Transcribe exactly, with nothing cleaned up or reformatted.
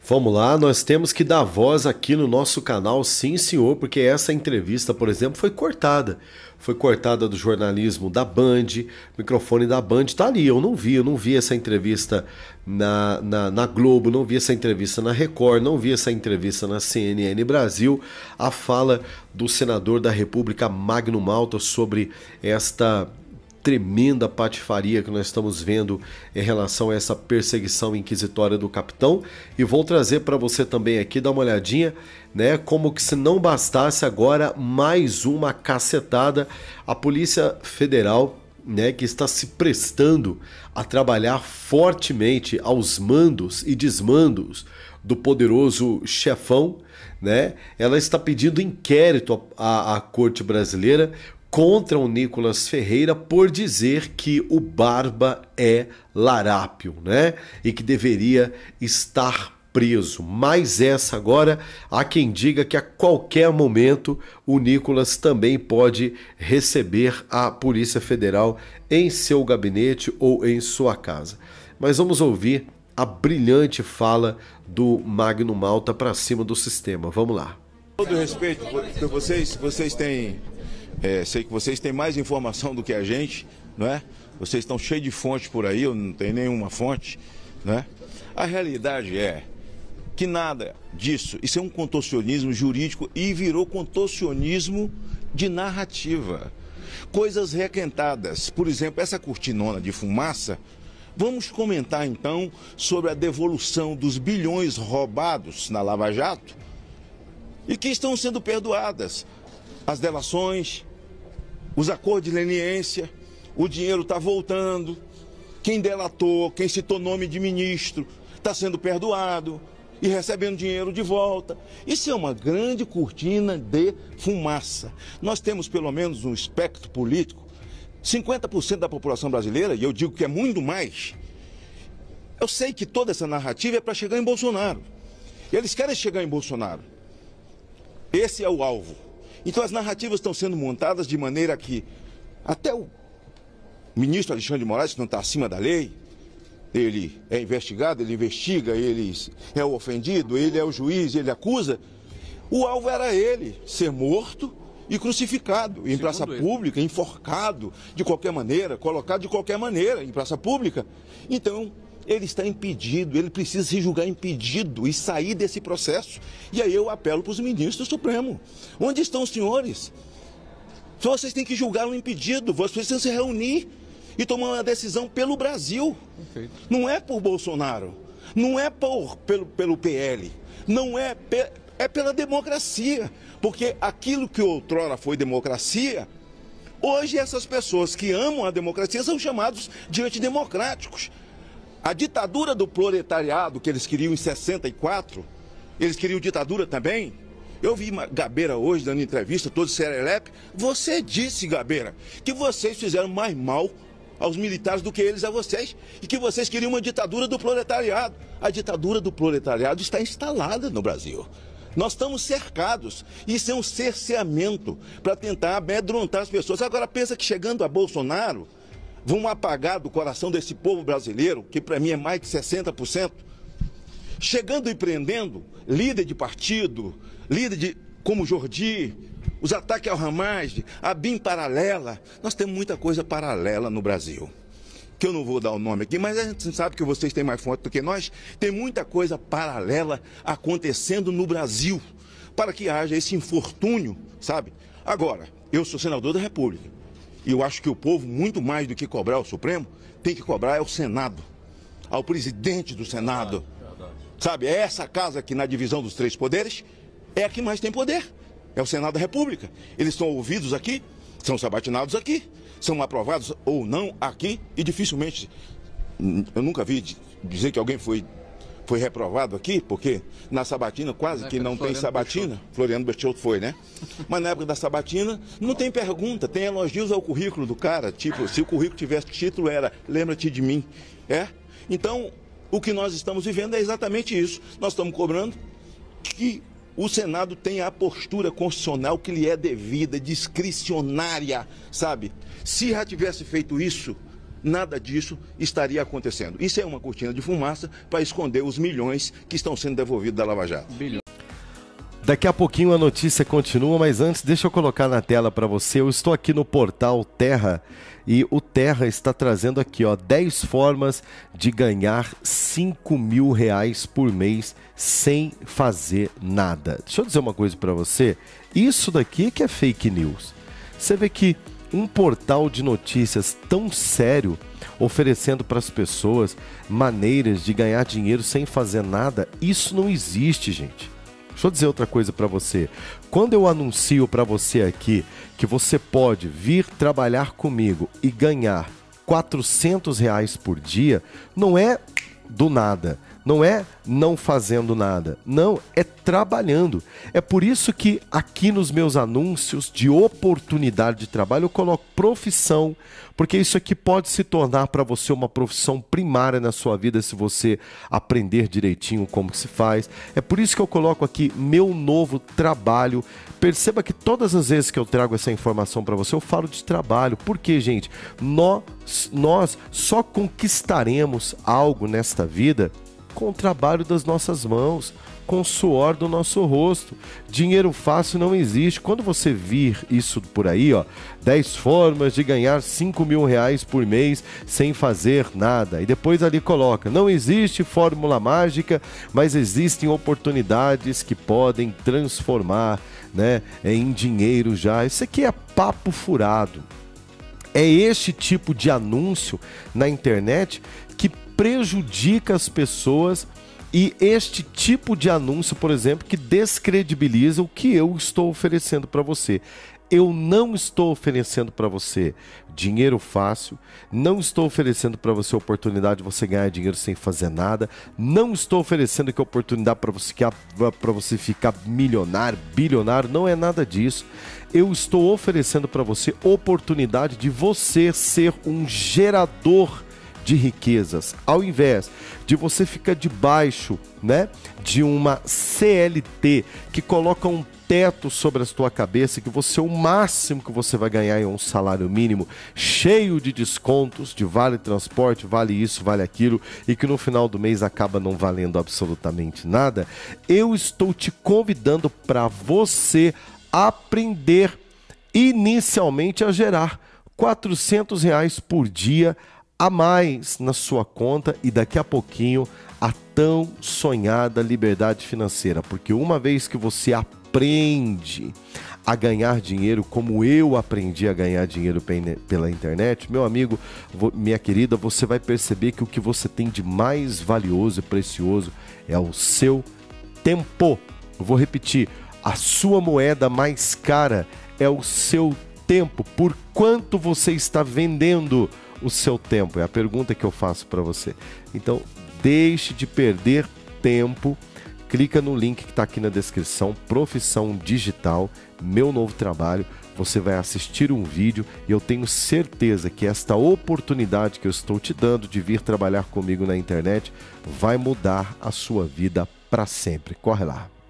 Vamos lá, nós temos que dar voz aqui no nosso canal, sim senhor, porque essa entrevista, por exemplo, foi cortada. Foi cortada do jornalismo da Band, o microfone da Band tá ali, eu não vi, eu não vi essa entrevista na, na, na Globo, não vi essa entrevista na Record, não vi essa entrevista na C N N Brasil, a fala do senador da República, Magno Malta, sobre esta tremenda patifaria que nós estamos vendo em relação a essa perseguição inquisitória do capitão, e vou trazer para você também aqui, dar uma olhadinha, né, como que se não bastasse agora mais uma cacetada, a Polícia Federal, né, que está se prestando a trabalhar fortemente aos mandos e desmandos do poderoso chefão, né, ela está pedindo inquérito à, à Corte Brasileira contra o Nicolas Ferreira por dizer que o Barba é larápio, né? E que deveria estar preso. Mas essa agora, há quem diga que a qualquer momento o Nicolas também pode receber a Polícia Federal em seu gabinete ou em sua casa. Mas vamos ouvir a brilhante fala do Magno Malta para cima do sistema. Vamos lá. Com todo respeito, vocês, vocês têm... É, sei que vocês têm mais informação do que a gente, não é? Vocês estão cheios de fontes por aí, eu não tenho nenhuma fonte, né? A realidade é que nada disso, isso é um contorcionismo jurídico e virou contorcionismo de narrativa. Coisas requentadas, por exemplo, essa cortinona de fumaça. Vamos comentar então sobre a devolução dos bilhões roubados na Lava Jato e que estão sendo perdoadas. As delações, os acordos de leniência, o dinheiro está voltando, quem delatou, quem citou nome de ministro, está sendo perdoado e recebendo dinheiro de volta. Isso é uma grande cortina de fumaça. Nós temos pelo menos um espectro político, cinquenta por cento da população brasileira, e eu digo que é muito mais. Eu sei que toda essa narrativa é para chegar em Bolsonaro. Eles querem chegar em Bolsonaro. Esse é o alvo. Então as narrativas estão sendo montadas de maneira que até o ministro Alexandre de Moraes, que não está acima da lei, ele é investigado, ele investiga, ele é o ofendido, ele é o juiz, ele acusa. O alvo era ele ser morto e crucificado em praça pública, enforcado de qualquer maneira, colocado de qualquer maneira em praça pública. Então ele está impedido, ele precisa se julgar impedido e sair desse processo. E aí eu apelo para os ministros do Supremo. Onde estão os senhores? Vocês têm que julgá-lo impedido, vocês precisam se reunir e tomar uma decisão pelo Brasil. Perfeito. Não é por Bolsonaro, não é por, pelo, pelo P L, não é, é pela democracia. Porque aquilo que outrora foi democracia, hoje essas pessoas que amam a democracia são chamados de antidemocráticos. A ditadura do proletariado que eles queriam em sessenta e quatro, eles queriam ditadura também. Eu vi Gabeira hoje dando entrevista, todo serelepe. Você disse, Gabeira, que vocês fizeram mais mal aos militares do que eles a vocês e que vocês queriam uma ditadura do proletariado. A ditadura do proletariado está instalada no Brasil. Nós estamos cercados. Isso é um cerceamento para tentar amedrontar as pessoas. Agora pensa que chegando a Bolsonaro, vão apagar do coração desse povo brasileiro, que para mim é mais de sessenta por cento, chegando e prendendo líder de partido, líder de, como Jordi, os ataques ao Hamas, a B I M paralela. Nós temos muita coisa paralela no Brasil, que eu não vou dar o nome aqui, mas a gente sabe que vocês têm mais fonte do que nós. Tem muita coisa paralela acontecendo no Brasil, para que haja esse infortúnio, sabe? Agora, eu sou senador da República. E eu acho que o povo, muito mais do que cobrar o Supremo, tem que cobrar é o Senado, ao presidente do Senado. Verdade, verdade. Sabe, é essa casa que na divisão dos três poderes é a que mais tem poder. É o Senado da República. Eles são ouvidos aqui, são sabatinados aqui, são aprovados ou não aqui e dificilmente, eu nunca vi dizer que alguém foi... Foi reprovado aqui, porque na sabatina quase que não tem sabatina. Floriano Bertoldo foi, né? Mas na época da sabatina não tem pergunta, tem elogios ao currículo do cara. Tipo, se o currículo tivesse título era lembra-te de mim. É? Então, o que nós estamos vivendo é exatamente isso. Nós estamos cobrando que o Senado tenha a postura constitucional que lhe é devida, discricionária, sabe? Se já tivesse feito isso nada disso estaria acontecendo. Isso é uma cortina de fumaça para esconder os milhões que estão sendo devolvidos da Lava Jato. Daqui a pouquinho a notícia continua, mas antes deixa eu colocar na tela para você. Eu estou aqui no portal Terra e o Terra está trazendo aqui, ó, dez formas de ganhar cinco mil reais por mês sem fazer nada. Deixa eu dizer uma coisa para você. Isso daqui que é fake news. Você vê que um portal de notícias tão sério oferecendo para as pessoas maneiras de ganhar dinheiro sem fazer nada, isso não existe, gente. Deixa eu dizer outra coisa para você. Quando eu anuncio para você aqui que você pode vir trabalhar comigo e ganhar quatrocentos reais por dia, não é do nada, não é não fazendo nada, não, é trabalhando. É por isso que aqui nos meus anúncios de oportunidade de trabalho eu coloco profissão, porque isso aqui pode se tornar para você uma profissão primária na sua vida se você aprender direitinho como que se faz. É por isso que eu coloco aqui meu novo trabalho. Perceba que todas as vezes que eu trago essa informação para você, eu falo de trabalho. Porque, gente, nós, nós só conquistaremos algo nesta vida com o trabalho das nossas mãos, com o suor do nosso rosto. Dinheiro fácil não existe. Quando você vir isso por aí, ó, dez formas de ganhar cinco mil reais por mês sem fazer nada. E depois ali coloca, não existe fórmula mágica, mas existem oportunidades que podem transformar, né, em dinheiro já. Isso aqui é papo furado. É este tipo de anúncio na internet que prejudica as pessoas e este tipo de anúncio, por exemplo, que descredibiliza o que eu estou oferecendo para você. Eu não estou oferecendo para você dinheiro fácil, não estou oferecendo para você a oportunidade de você ganhar dinheiro sem fazer nada, não estou oferecendo que a oportunidade para você, para você ficar milionário, bilionário, não é nada disso. Eu estou oferecendo para você oportunidade de você ser um gerador de riquezas, ao invés de você ficar debaixo, né, de uma C L T que coloca um teto sobre a sua cabeça, que você, o máximo que você vai ganhar é um salário mínimo, cheio de descontos, de vale transporte, vale isso, vale aquilo, e que no final do mês acaba não valendo absolutamente nada. Eu estou te convidando para você aprender inicialmente a gerar quatrocentos reais por dia a mais na sua conta e daqui a pouquinho a tão sonhada liberdade financeira. Porque uma vez que você aprende a ganhar dinheiro como eu aprendi a ganhar dinheiro pela internet, meu amigo, minha querida, você vai perceber que o que você tem de mais valioso e precioso é o seu tempo. Eu vou repetir, a sua moeda mais cara é o seu tempo. Por quanto você está vendendo o seu tempo? É a pergunta que eu faço para você. Então, deixe de perder tempo. Clica no link que está aqui na descrição, Profissão Digital, meu novo trabalho. Você vai assistir um vídeo e eu tenho certeza que esta oportunidade que eu estou te dando de vir trabalhar comigo na internet vai mudar a sua vida para sempre. Corre lá.